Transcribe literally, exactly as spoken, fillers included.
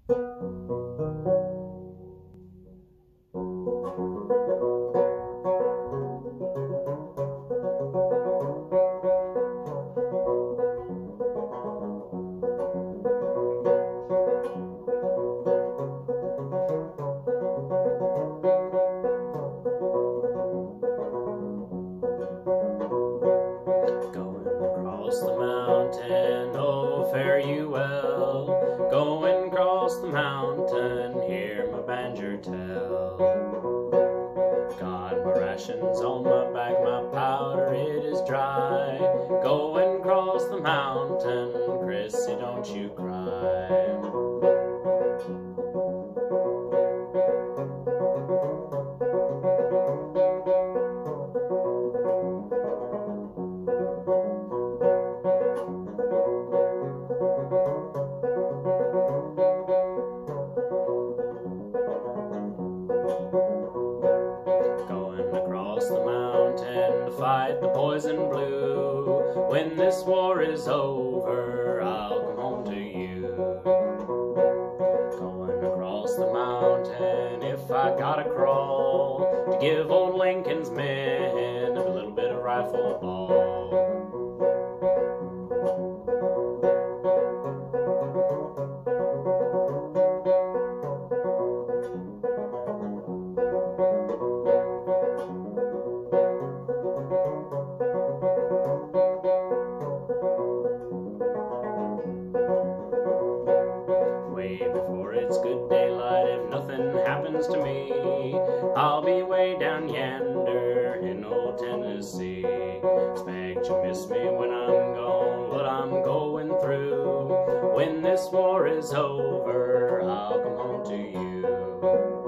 The mountain, oh fare you well. Going across the mountain, hear my banjo tell. Got my rations on my back, my powder it is dry. Going across the mountain, Chrissy, don't you cry. The mountain to fight the poison blue. When this war is over, I'll come home to you. Going across the mountain, if I gotta crawl, to give old Lincoln's men a little bit of rifle ball. Before it's good daylight, if nothing happens to me, I'll be way down yonder in old Tennessee. Expect you miss me when I'm gone, what I'm going through. When this war is over, I'll come home to you.